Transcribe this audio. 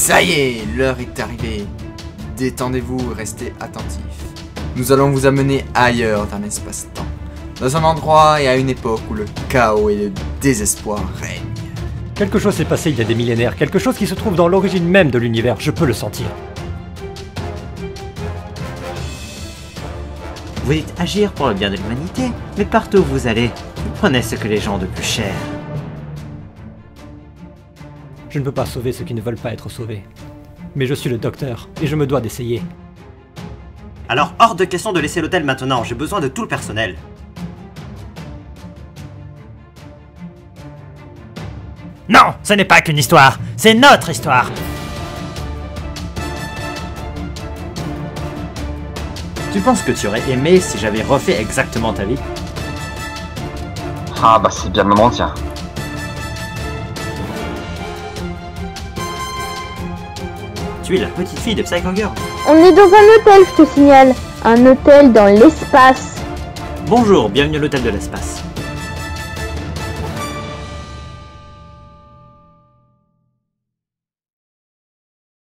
Ça y est, l'heure est arrivée. Détendez-vous et restez attentifs. Nous allons vous amener ailleurs d'un espace-temps. Dans un endroit et à une époque où le chaos et le désespoir règnent. Quelque chose s'est passé il y a des millénaires, quelque chose qui se trouve dans l'origine même de l'univers, je peux le sentir. Vous dites agir pour le bien de l'humanité, mais partout où vous allez, vous prenez ce que les gens ont de plus cher. Je ne peux pas sauver ceux qui ne veulent pas être sauvés. Mais je suis le docteur, et je me dois d'essayer. Alors hors de question de laisser l'hôtel maintenant, j'ai besoin de tout le personnel. Non, ce n'est pas qu'une histoire, c'est notre histoire. Tu penses que tu aurais aimé si j'avais refait exactement ta vie? Ah bah c'est bien le moment, tiens. Tu es la petite fille de Psycho Girl. On est dans un hôtel, je te signale. Un hôtel dans l'espace. Bonjour, bienvenue à l'hôtel de l'espace.